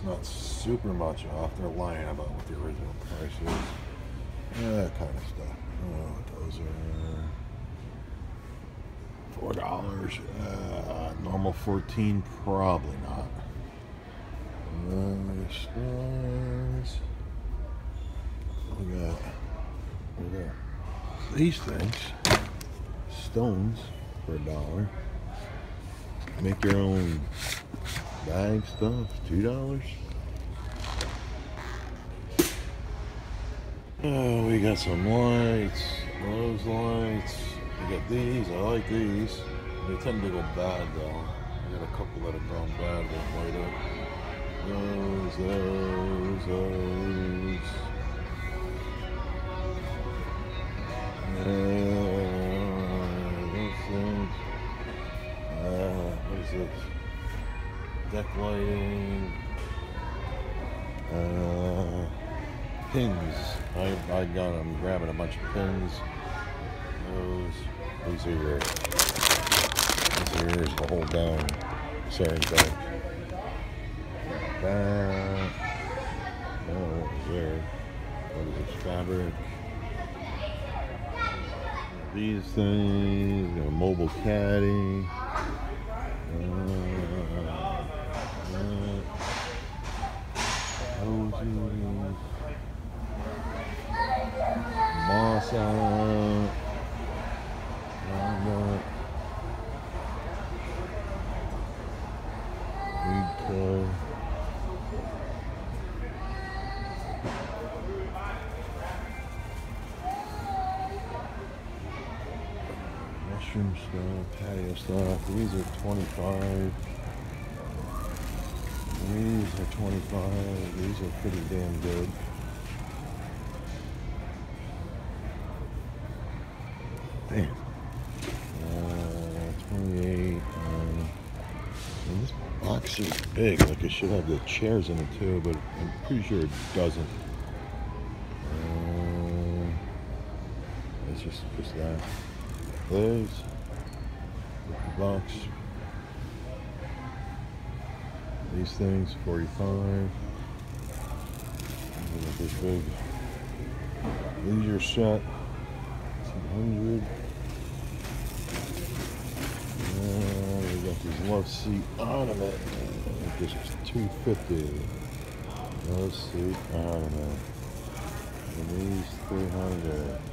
It's not super much off. They're lying about what the original price is. That kind of stuff. Oh, those are $4. Normal 14, probably not. Stars. We got these things. Stones for $1. Make your own bag stuff, $2. Oh, we got some lights, those lights. We got these, I like these. They tend to go bad though. I got a couple that have gone bad with light up. Those. Those things. What is it? Deck lighting. Pins. I'm grabbing a bunch of pins. These are yours to hold down certain things. That. Oh, there. What is this? Fabric. These things. A mobile caddy. Moss out. Mushroom stuff, patio stuff. These are 25. These are 25. These are pretty damn good. Damn. 28. And this box is big. Like it should have the chairs in it too, but I'm pretty sure it doesn't. It's just that. There's the box. These things, 45. This big leisure set, 200. We got these love seat ottoman. This is 250. Love seat ottoman. And these 300.